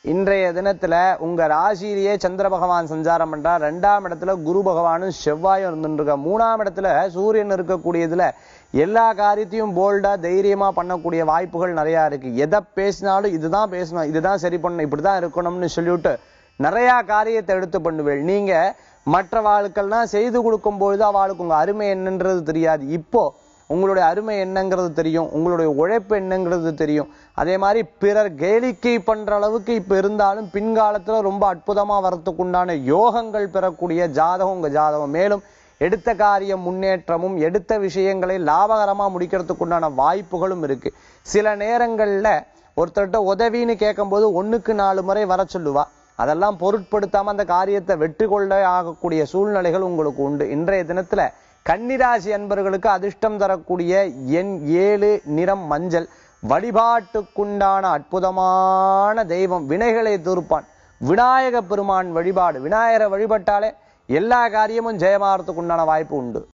இன்றைய தினத்துல உங்க ராசியிலேயே சந்திர பகவான் சஞ்சாரம் பண்றார். 2ஆம் இடத்துல குரு பகவானும் செவ்வாயும் இருந்துருக்க. 3ஆம் இடத்துல சூரியன் இருக்கக்கூடியதுல எல்லா காரியத்தையும் போல்டா தைரியமா பண்ணக்கூடிய வாய்ப்புகள் நிறைய இருக்கு. எதை பேசினாலும் இதுதான் பேசணும், இதுதான் சரி பண்ணணும், இப்படிதான் இருக்கணும்னு சொல்லிவிட்டு நிறைய காரியத்தை எடுத்து பண்ணுவேன். நீங்க மற்ற வாழ்க்கெல்லாம் செய்து கொடுக்கும் பொழுது அவளுக்கு உங்க அருமை என்னன்றது தெரியாது. இப்போ உங்களுடைய அருமை என்னங்கிறது தெரியும், உங்களுடைய உழைப்பு என்னங்கிறது தெரியும். அதே மாதிரி பிறர் கேளிக்கை பண்ற அளவுக்கு இப்ப இருந்தாலும் பின்காலத்துல ரொம்ப அற்புதமா வரத்துக்கு உண்டான யோகங்கள் பெறக்கூடிய ஜாதகம் உங்க ஜாதகம். மேலும் எடுத்த காரியம் முன்னேற்றமும் எடுத்த விஷயங்களை லாபகரமா முடிக்கிறதுக்கு உண்டான வாய்ப்புகளும் இருக்கு. சில நேரங்கள்ல ஒருத்தர்கிட்ட உதவின்னு கேட்கும் போது 1க்கு 4 முறை வர சொல்லுவா. அதெல்லாம் பொருட்படுத்தாம அந்த காரியத்தை வெற்றி கொள்ள ஆகக்கூடிய சூழ்நிலைகள் உங்களுக்கு உண்டு. இன்றைய தினத்துல கன்னிராசி அன்பர்களுக்கு அதிர்ஷ்டம் தரக்கூடிய எண் 7, நிறம் மஞ்சள். வழிபாட்டுக்குண்டான அற்புதமான தெய்வம் வினைகளை தீர்ப்பான் விநாயக பெருமான் வழிபாடு. விநாயகரை வழிபட்டாலே எல்லா காரியமும் ஜெயமாறதுக்கு உண்டான வாய்ப்பு உண்டு.